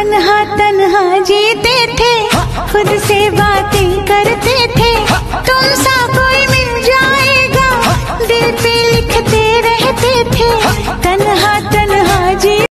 तन्हा तन्हा जीते थे, खुद से बातें करते थे, तुम सा कोई मिल जाएगा दिल पे